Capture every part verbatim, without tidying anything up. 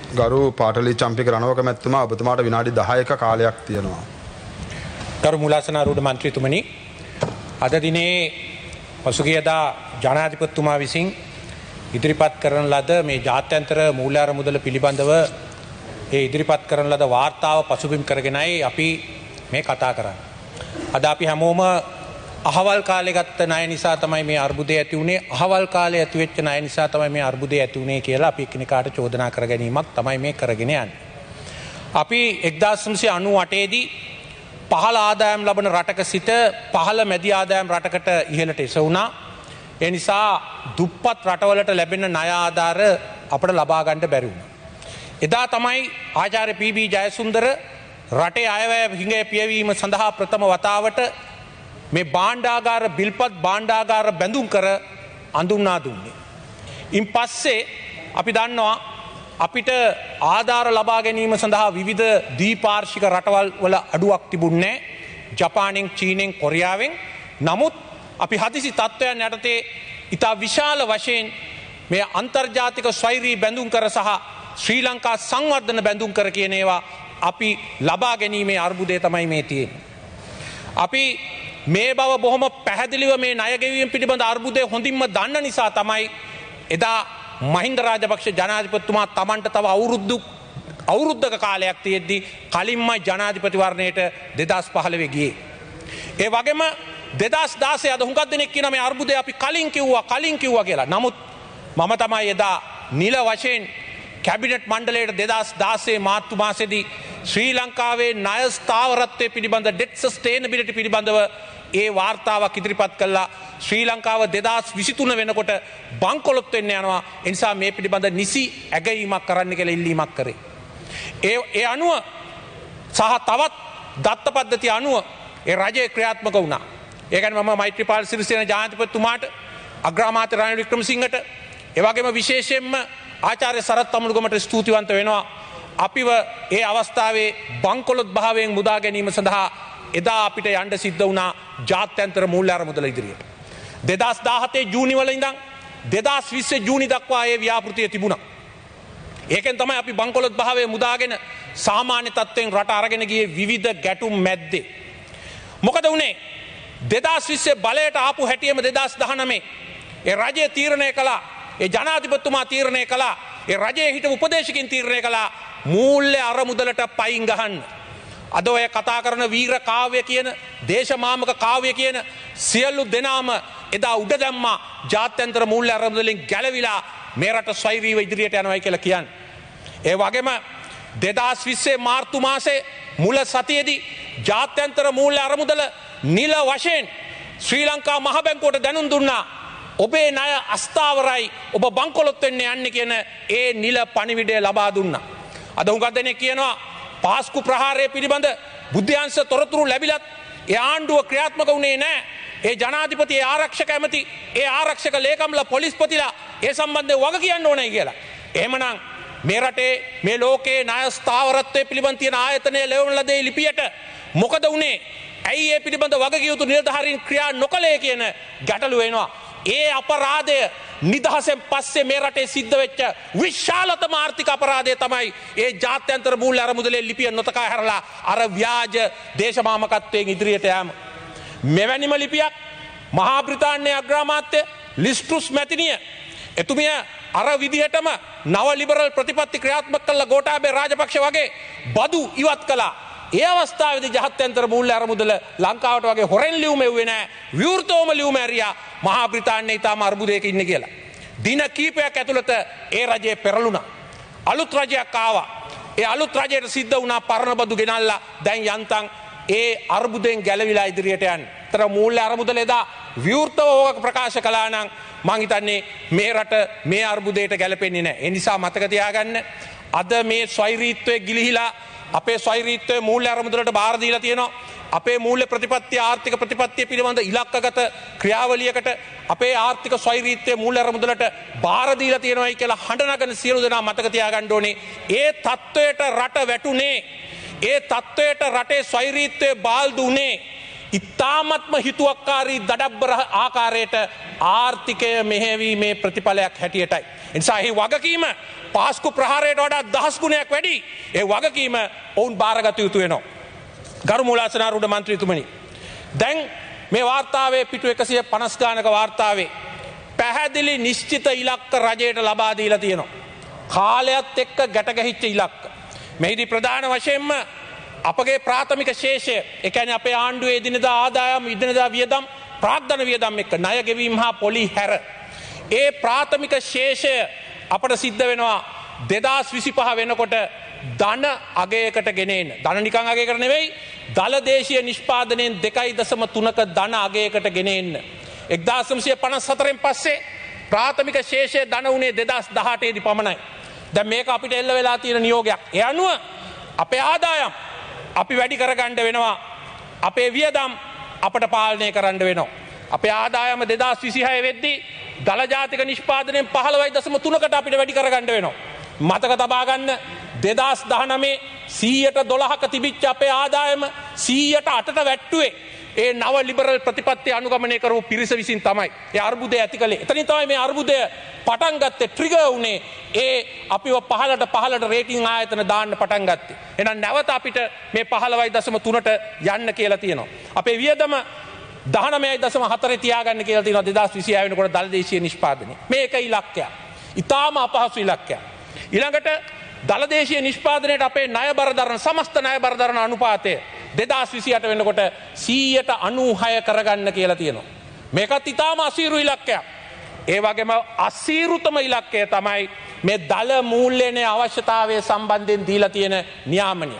ගරු පාටලි චම්පික රණවක මැතිතුමා ඔබතුමාට විනාඩි දහයක කාලයක් තියෙනවා. ගරු මුලාසනාරූඪ මන්ත්‍රීතුමනි, අද දිනේ පසුගියදා ජනාධිපතිතුමා විසින් ඉදිරිපත් කරන ලද මේ ජාත්‍යන්තර මූල්‍ය අරමුදල පිළිබඳව ඒ ඉදිරිපත් කරන ලද වාර්තාව පසුබිම් කරගෙනයි අපි මේ කතා කරන්නේ. අද අපි හැමෝම අහවල් කාලේ ගත්ත ණය නිසා තමයි මේ අර්බුදය ඇති වුණේ, අහවල් කාලේ ඇති වෙච්ච ණය නිසා තමයි මේ අර්බුදය ඇති වුණේ කියලා අපි එකිනෙකාට චෝදනා කර ගැනීමක් තමයි මේ කරගෙන යන්නේ. අපි එක්දාස් නවසිය අනූ අටේ දී පහළ ආදායම් ලබන රටක සිට පහළ මැදි ආදායම් රටකට ඉහළට එසවුණා. ඒ නිසා දුප්පත් රටවලට ලැබෙන ණය ආධාර අපට ලබා ගන්න බැරි වුණා. එදා තමයි ආචාර්ය පී.බී. ජයසුන්දර රටේ අයවැය හිඟය පියවීම සඳහා ප්‍රථම වතාවට මේ භාණ්ඩාගාර බිල්පත් භාණ්ඩාගාර බැඳුම් කර අඳුන්වා දුන්නේ. ඉන් පස්සේ අපි දන්නවා අපිට ආධාර ලබා ගැනීම සඳහා විවිධ දීපාර්ශික රටවල් වල අඩුවක් තිබුණේ නැහැ. ජපානෙන්, චීනෙන්, කොරියාවෙන්. නමුත් අපි හදිසි තත්ත්වයන් යටතේ ඉතා විශාල වශයෙන් මේ අන්තර්ජාතික ස්වෛරී බැඳුම් කර සහ ශ්‍රී ලංකා සංවර්ධන බැඳුම් කර කියන ඒවා අපි ලබා ගැනීමේ අර්බුදය තමයි මේ තියෙන්නේ. අපි මේ බව බොහොම පැහැදිලිව මේ ණය ගෙවීම පිළිබඳ අර්බුදය හොඳින්ම දන්න නිසා තමයි එදා මහින්ද රාජපක්ෂ ජනාධිපතිතුමා තමන්ට තව අවුරුදු අවුරුද්දක කාලයක් තියෙද්දී කලින්ම ජනාධිපතිවරණයට දෙදහස් පහළොව ගියේ. ඒ වගේම දෙදහස් දාසය අද හුඟක් දෙනෙක් කියන මේ අර්බුදය අපි කලින් කිව්වා කලින් කිව්වා කියලා. නමුත් මම තමයි එදා නිල වශයෙන් කැබිනට් මණ්ඩලයට දෙදහස් දාසය මාර්තු මාසෙදී ශ්‍රී ලංකාවේ ණය ස්ථාවරත්වය පිළිබඳ ඩෙට් සස්ටේනබිලිටි පිළිබඳව ඒ වාර්තාවක් ඉදිරිපත් කළා. ශ්‍රී ලංකාව දෙදහස් විසිතුන වෙනකොට බංකොලොත් වෙන්න යනවා. ඒ නිසා මේ පිළිබඳ නිසි ඇගයීමක් කරන්න කියලා ඉල්ලීමක් කරේ. ඒ ඒ අනුව සහ තවත් දත්ත පද්ධතිය අනුව ඒ රජය ක්‍රියාත්මක වුණා. ඒ කියන්නේ මම මෛත්‍රීපාල සිරිසේන ජනාධිපතිතුමාට, අග්‍රාමාත්‍ය රනිල් වික්‍රමසිංහට, ඒ වගේම විශේෂයෙන්ම ආචාර්ය සරත් අමුණුගමට ස්තුතිවන්ත වෙනවා. අපිව ඒ අවස්ථාවේ බංකොලොත් භාවයෙන් මුදා ගැනීම සඳහා එදා අපිට යන්න සිද්ධ වුණා ජාත්‍යන්තර මූල්‍ය අරමුදල ඉදිරියට. දෙදහස් දාහතේ ජූනි වල ඉඳන් දෙදහස් විස්ස ජූනි දක්වා ඒ ව්‍යාපෘතිය තිබුණා. ඒකෙන් තමයි අපි බංකොලොත් භාවය මුදාගෙන සාමාන්‍ය තත්ත්වයෙන් රට අරගෙන ගියේ විවිධ ගැටුම් මැද්දේ. මොකද වුණේ? දෙදහස් විස්සේ බලයට ආපු හැටියෙම දෙදහස් දහනවයේ ඒ රජය තීරණය කළා, ඒ ජනාධිපතිතුමා තීරණය කළා, ඒ රජයේ හිටපු උපදේශකින් තීරණය කළා මූල්‍ය අරමුදලට පයින් ගහන්න. අද ඔය කතා කරන වීර කාව්‍ය කියන, දේශමාමක කාව්‍ය කියන සියලු දෙනාම එදා උඩ දැම්මා ජාත්‍යන්තර මූල්‍ය අරමුදලෙන් ගැලවිලා මේ රට ස්වෛරීව ඉදිරියට යනවායි කියලා කියන්නේ. ඒ වගේම දෙදහස් විස්සේ මාර්තු මාසේ මුල සතියේදී ජාත්‍යන්තර මූල්‍ය අරමුදල නිල වශයෙන් ශ්‍රී ලංකා මහ බැංකුවට දැනුම් දුන්නා. ඔබේ ණය අස්ථාවරයි, ඔබ බංකොලොත් වෙන්න යන්නේ කියන ඒ නිල පණිවිඩය ලබා දුන්නා. අද හුඟක් දෙනෙක් කියනවා පාස්කු ප්‍රහාරය පිළිබඳ බුද්ධ්‍යංශ තොරතුරු ලැබිලත් ඒ ආණ්ඩුව ක්‍රියාත්මක වුණේ නැහැ. ඒ ජනාධිපති, ඒ ආරක්ෂක ඇමති, ඒ ආරක්ෂක ලේකම්ලා, පොලිස්පතිලා ඒ සම්බන්ධයෙන් වග කියන්න ඕනේ කියලා. එහෙමනම් මේ රටේ මේ ලෝකේ ණය ස්ථාවරත්වයේ පිළිබඳ තියෙන ආයතනය ලැබුණ ලද ලිපියට මොකද වුණේ? ඇයි ඒ පිළිබඳ වගකිය යුතු නිලධාරීන් ක්‍රියා නොකළේ කියන ගැටලුව එනවා. ඒ අපරාධය නිදහසෙන් පස්සේ මේ රටේ සිද්ධ වෙච්ච විශාලතම ආර්ථික අපරාධය තමයි ඒ ජාත්‍යන්තර මූල්‍ය අරමුදලේ ලිපිය නොතකා හැරලා අර ව්‍යාජ දේශමාමකත්වයෙන් ඉදිරියට යෑම. මෙවැනිම ලිපියක් මහා බ්‍රිතාන්‍යයේ අග්‍රාමාත්‍ය ලිස් ට්‍රස් මැතිනිය එතුමිය අර විදිහටම නව ලිබරල් ප්‍රතිපත්ති ක්‍රියාත්මක කළ ගෝඨාභය රාජපක්ෂ වගේ බදු ඉවත් කළා. ඒ අවස්ථාවේදී ජාත්‍යන්තර මූල්‍ය අරමුදල ලංකාවට වගේ හොරෙන් ලියුම එව්වේ නැහැ. විවෘතවම ලියුම ඇරියා මහා බ්‍රිතාන්‍යයේ ඊටම අර්බුදයක ඉන්නේ කියලා. දින කීපයක් ඇතුළත ඒ රජය පෙරළුණා. අලුත් රජයක් ආවා. ඒ අලුත් රජයට සිද්ධ වුණා පරණ බදු ගෙනල්ලා දැන් යන්තම් ඒ අර්බුදයෙන් ගැලවිලා ඉදිරියට යන්න. තර මූල්‍ය අරමුදල එදා විවෘතව ඕක ප්‍රකාශ කළා නම් මං හිතන්නේ මේ රට මේ අර්බුදයට ගැලපෙන්නේ නැහැ. ඒ නිසා මතක තියාගන්න, අද මේ ස්වෛරීත්වයේ ගිලිහිලා අපේ ස්වෛරීත්වයේ මූල්‍ය අරමුදලට බාර දීලා තියෙනවා. අපේ මූල්‍ය ප්‍රතිපත්ති, ආර්ථික ප්‍රතිපත්තිය පිළිබඳ ඉලක්කගත ක්‍රියාවලියකට අපේ ආර්ථික ස්වෛරීත්වයේ මූල්‍ය අරමුදලට බාර දීලා තියෙනවායි කියලා හඬ නගන සියලු දෙනා මතක තියාගන්න ඕනේ. ඒ තත්වයට රට වැටුනේ, ඒ තත්වයට රටේ ස්වෛරීත්වයේ බාල්දු උනේ ඉතාමත්ම හිතුවක්කාරී දඩබ්බර ආකාරයට ආර්ථිකය මෙහෙවීමේ ප්‍රතිඵලයක් හැටියටයි. එනිසා එහි වගකීම පාස්කු ප්‍රහාරයට වඩා දහස් ගුණයක් වැඩි. ඒ වගකීම ඔවුන් භාරගත යුතු වෙනවා. ගරු මූලාසනාරූඪ මන්ත්‍රීතුමනි, දැන් මේ වාර්තාවේ පිටු එකසිය පනස් ගානක වාර්තාවේ පැහැදිලි නිශ්චිත ඉලක්ක රජයට ලබා දීලා තියෙනවා. කාලයත් එක්ක ගැට ගැහිච්ච ඉලක්ක. මෙහිදී ප්‍රධාන වශයෙන්ම අපගේ ප්‍රාථමික ශේෂය, ඒ කියන්නේ අපේ ආණ්ඩුවේ එදිනෙදා ආදායම්, එදිනෙදා වියදම්, ප්‍රාග්ධන වියදම් එක්ක ණය ගෙවීම හා පොලි හැර ඒ ප්‍රාථමික ශේෂය අපට සිද්ධ වෙනවා දෙදාස් විසිපහ වෙනකොට ධන අගයකට ගෙනෙන්න. ධන නිකන් අගයකට නෙවෙයි, දල දේශීය නිෂ්පාදනයෙන් දෙකයි දශම තුනක ධන අගයකට ගෙනෙන්න. එක්දාස් නවසිය පනස් හතරෙන් පස්සේ ප්‍රාථමික ශේෂය ධන උනේ දෙදාස් දහඅටේ දී පමණයි. දැන් මේක අපිට එල්ල වෙලා තියෙන නියෝගයක්. ඒ අනුව අපේ ආදායම් අපි වැඩි කරගන්න වෙනවා. අපේ වියදම් අපට පාලනය කරන්න වෙනවා. අපේ ආදායම දෙදාස් විසිහය වෙද්දී දල ජාතික නිෂ්පාදනයෙන් පහළොවයි දශම තුනකට අපිට වැඩි කරගන්න වෙනවා. මතක තබා ගන්න දෙදාස් දහනවය සීයට දොළහක තිබිච්ච අපේ ආදායම සීයට අටට වැට්ටුවේ ඒ නව ලිබරල් ප්‍රතිපත්තිය අනුගමනය කරපු පිරිස විසින් තමයි. ඒ අර්බුදය ඇති කළේ. එතනින් තමයි මේ අර්බුදය පටන් ගත්තේ, ට්‍රිගර් උනේ. ඒ අපිව පහළට පහළට රේටිං ආයතන දාන්න පටන් ගත්තේ. එහෙනම් නැවත අපිට මේ පහළොවයි දශම තුනට යන්න කියලා තියෙනවා. අපේ වියදම දහනවයයි දශම හතරේ තියාගන්න කියලා තියෙනවා දෙදාස් විසිහය වෙනකොට දල දේශීය නිෂ්පාදනය. මේක ඉලක්කයක්. ඊටාම අපහසු ඉලක්කයක්. ඊළඟට දල දේශීය නිෂ්පාදනයට අපේ ණය බර දරන සමස්ත ණය බර දරන අනුපාතය දෙදාස් විසිඅට වෙනකොට සීයට අනූහය කරගන්න කියලා තියෙනවා. මේකත් ඊටාම අසීරු ඉලක්කයක්. ඒ වගේම අසීරුතම ඉලක්කය තමයි මේ දල මූල්‍යනේ අවශ්‍යතාවය සම්බන්ධයෙන් දීලා තියෙන නියාමනය.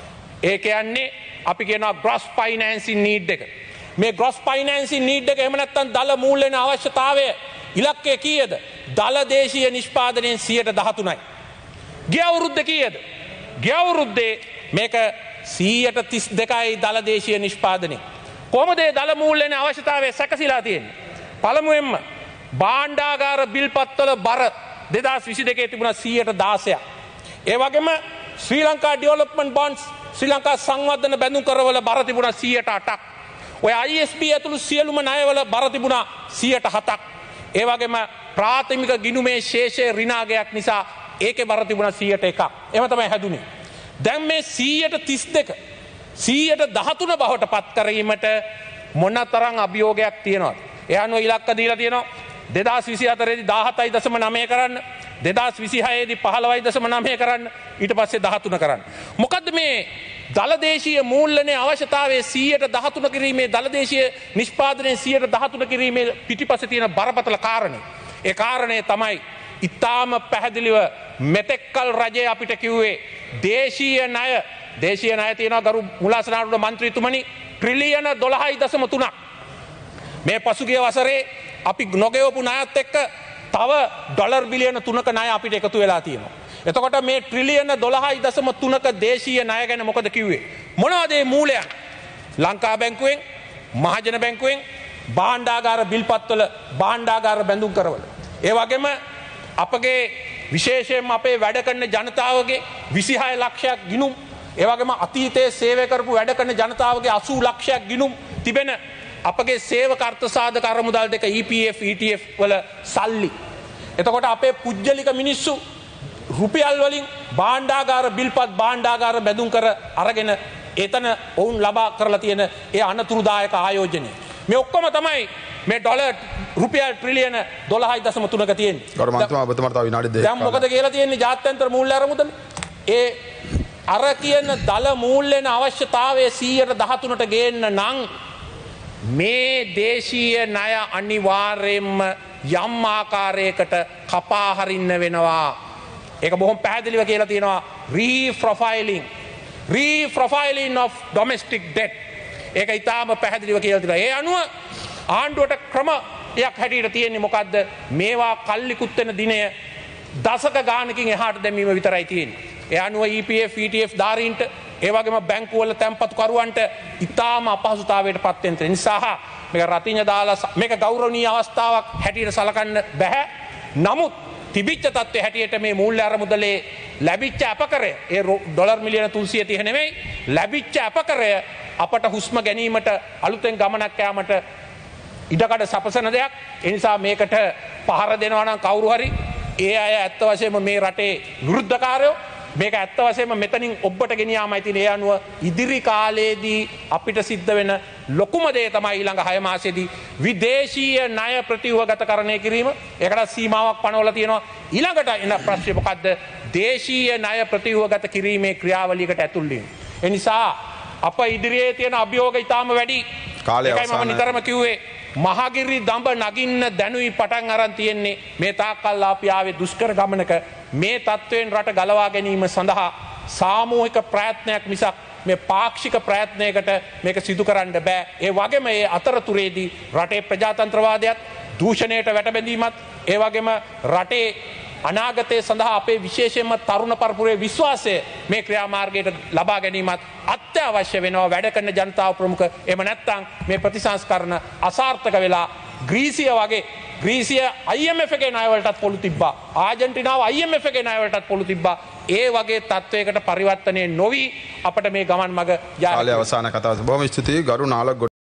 ඒ කියන්නේ අපි කියනවා gross financing need එක. මේ gross financing need එක එහෙම නැත්නම් දල මූල්‍යනේ අවශ්‍යතාවය ඉලක්කය කීයද? දල දේශීය නිෂ්පාදනයෙන් සීයට දහතුනයි. ගිය අවුරුද්ද කීයද? ගිය අවුරුද්දේ මේක සීයට තිස් දෙකයි දල දේශීය නිෂ්පාදනය. කොහොමද මේ දල මූල්‍යනේ අවශ්‍යතාවය සැකසීලා තියෙන්නේ? පළමුවෙන්ම භාණ්ඩාගාර බිල්පත්වල බර දෙදාස් විසි දෙකේ තිබුණා සීයට දාසයක්. ඒ වගේම ශ්‍රී ලංකා ඩෙවලොප්මන්ට් බොන්ඩ්ස්, ශ්‍රී ලංකා සංවර්ධන බැඳුම් කරවල බර තිබුණා සීයට අටක්. ඔය අයි එස් බී ඇතුළු සියලුම ණයවල බර තිබුණා සීයට හතක්. ඒ වගේම ප්‍රාථමික ගිණුමේ ශේෂයේ ඍණාගයක් නිසා ඒකේ බර තිබුණා සීයට එකක්. එහෙම තමයි හැදුනේ. දැන් මේ සීයට තිස් දෙක සීයට දහතුන බවට පත් කිරීමට මොනතරම් අභියෝගයක් තියෙනවද? ඒ අනුව ඉලක්ක දීලා තියෙනවා දෙදාස් විසිහතරේ දී දහසයි දශම නවය කරන්න, දෙදාස් විසිහයේ දී පහළොවයි දශම නවය කරන්න, ඊට පස්සේ දහතුන කරන්න. මොකද්ද මේ දල දේශීය මූල්‍යනේ අවශ්‍යතාවයේ සීයට දහතුන කිරීමේ, දල දේශීය නිෂ්පාදනයේ සීයට දහතුන කිරීමේ පිටිපස්සේ තියෙන බරපතල කාරණේ? ඒ කාරණේ තමයි ඉතාම පැහැදිලිව මෙතෙක්කල් රජය අපිට කිව්වේ දේශීය ණය දේශීය ණය තියෙනවා ගරු මූලාසනාරූඪ මන්ත්‍රීතුමනි ට්‍රිලියන දොළහයි දශම තුනක්. මේ පසුගිය වසරේ අපි නොගෙවපු ණයත් එක්ක තව ඩොලර් බිලියන තුනක ණය අපිට එකතු වෙලා තියෙනවා. එතකොට මේ ට්‍රිලියන දොළහයි දශම තුනක දේශීය ණය ගැන මොකද කිව්වේ? මොනවද මේ මූලයන්? ලංකා බැංකුවෙන්, මහජන බැංකුවෙන්, භාණ්ඩාගාර බිල්පත්වල, භාණ්ඩාගාර බැඳුම් කරවල. ඒ වගේම අපගේ විශේෂයෙන්ම අපේ වැඩ කරන ජනතාවගේ විසිහය ලක්ෂයක් ගිණුම්, ඒ වගේම අතීතයේ සේවය කරපු වැඩ කරන ජනතාවගේ අසූ ලක්ෂයක් ගිණුම් තිබෙන අපගේ සේවක අර්ථසාධක අරමුදල් දෙක E P F E T F වල සල්ලි. එතකොට අපේ පුජ්‍යලික මිනිස්සු රුපියල් වලින් භාණ්ඩාගාර බිල්පත්, භාණ්ඩාගාර බැඳුම් කර අරගෙන එතන ඔවුන් ලබා කරලා තියෙන ඒ අනතුරුදායක ආයෝජනය. මේ ඔක්කොම තමයි මේ ඩොලර් රුපියල් ට්‍රිලියන දොළහයි දශම තුනක තියෙන්නේ. ගරු මන්ත්‍රී ඔබතුමාට තව විනාඩි දෙකක්. දැන් මොකද කියලා තියෙන්නේ ජාත්‍යන්තර මූල්‍ය අරමුදල? ඒ අර කියන දල මූල්‍යන අවශ්‍යතාවයේ සීයට දහතුනට ගේන්න නම් මේ දේශීය ණය අනිවාර්යයෙන්ම යම් ආකාරයකට කපා හරින්න වෙනවා. ඒක බොහොම පැහැදිලිව කියලා තියෙනවා රීප්‍රොෆයිලිං රීප්‍රොෆයිලිං of domestic debt. ඒක ඊටාම පැහැදිලිව කියලා තියෙනවා. ඒ අනුව ආණ්ඩුවට ක්‍රමයක් හැටියට තියෙන්නේ මොකද්ද? මේවා කල්ලිකුත් වෙන දිනය දශක ගානකින් එහාට දැමීම විතරයි තියෙන්නේ. ඒ අනුව E P F E T F ධාරීන්ට, ඒ වගේම බැංකු වල තැන්පතු කරුවන්ට ඊටාම අපහසුතාවයට පත් වෙන නිසා මේක රතිඤ්ඤ දාලා මේක ගෞරවනීය අවස්ථාවක් හැටියට සලකන්න බෑ. නමුත් තිබිච්ච තත්ත්වය හැටියට මේ මූල්‍ය අරමුදලේ ලැබිච්ච අපකරය, ඒ ඩොලර් මිලියන තුන්සිය තිහ නෙමෙයි, ලැබිච්ච අපකරය අපට හුස්ම ගැනීමට අලුතෙන් ගමනක් යාමට ඉඩකඩ සපසන දෙයක්. ඒ නිසා මේකට පහර දෙනවා නම් කවුරු හරි ඒ අය ඇත්ත වශයෙන්ම මේ රටේ විරුද්ධකාරයෝ. මේක ඇත්ත වශයෙන්ම මෙතනින් ඔබට ගෙනියාමයි තියෙන. ඒ අනුව ඉදිරි කාලයේදී අපිට සිද්ධ වෙන ලොකුම දේ තමයි ඊළඟ හය මාසෙදී විදේශීය ණය ප්‍රතිව්‍යුහගතකරණය කිරීම. ඒකට සීමාවක් පනවලා තියෙනවා. ඊළඟට එන ප්‍රශ්නේ මොකද්ද? දේශීය ණය ප්‍රතිව්‍යුහගත කිරීමේ ක්‍රියාවලියකට ඇතුල් වීම. ඒ නිසා අප ඉදිරියේ තියෙන අභියෝග ඊටාම වැඩි. කාලය ඒකයි මම අවසానයි. නිතරම කිව්වේ මහගිරි දඹ නගින්න දැනුයි පටන් අරන් තියෙන්නේ මේ තාක්කල් අපි ආවේ දුෂ්කර ගමනක. මේ තත්වයෙන් රට ගලවා ගැනීම සඳහා සාමූහික ප්‍රයත්නයක් මිසක් මේ පාක්ෂික ප්‍රයත්නයකට මේක සිදු කරන්න බෑ. ඒ වගේම මේ අතරතුරේදී රටේ ප්‍රජාතන්ත්‍රවාදයත් දූෂණයට වැටබැඳීමත් ඒ වගේම රටේ අනාගතය සඳහා අපේ විශේෂයෙන්ම තරුණ පරපුරේ විශ්වාසය මේ ක්‍රියාමාර්ගයට ලබා ගැනීමත් අත්‍යවශ්‍ය වෙනවා වැඩ කරන ජනතාව ප්‍රමුඛ. එහෙම නැත්නම් මේ ප්‍රතිසංස්කරණ අසාර්ථක වෙලා ග්‍රීසිය වගේ ග්‍රීසිය I M F එකේ ණයවලටත් පොළු තිබ්බා. ආජන්ටිනාව I M F එකේ ණයවලටත් පොළු තිබ්බා. ඒ වගේ තත්වයකට පරිවර්තනය නොවි අපිට මේ ගමන් මඟ යා කාලය අවසాన කතාව. බොහොම ස්තුතියි ගරු නාලක්